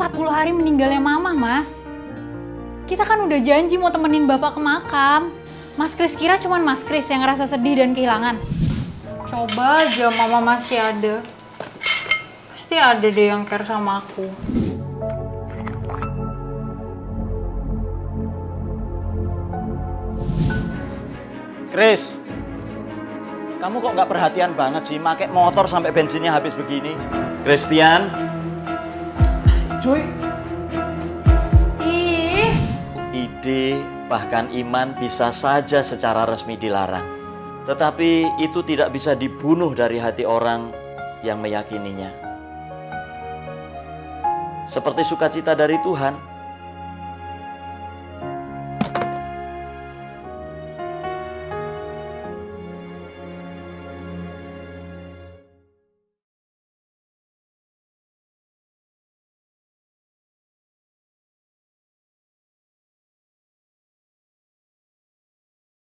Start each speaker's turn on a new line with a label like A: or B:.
A: 40 hari meninggalnya mama, Mas. Kita kan udah janji mau temenin bapak ke makam. Mas Kris kira cuman Mas Kris yang ngerasa sedih dan kehilangan. Coba aja mama masih ada. Pasti ada deh yang care sama aku.
B: Kris, kamu kok nggak perhatian banget sih pakai motor sampai bensinnya habis begini? Christian,
C: Cuy,
A: Ih,
B: ide bahkan iman bisa saja secara resmi dilarang. Tetapi itu tidak bisa dibunuh dari hati orang yang meyakininya. Seperti sukacita dari Tuhan,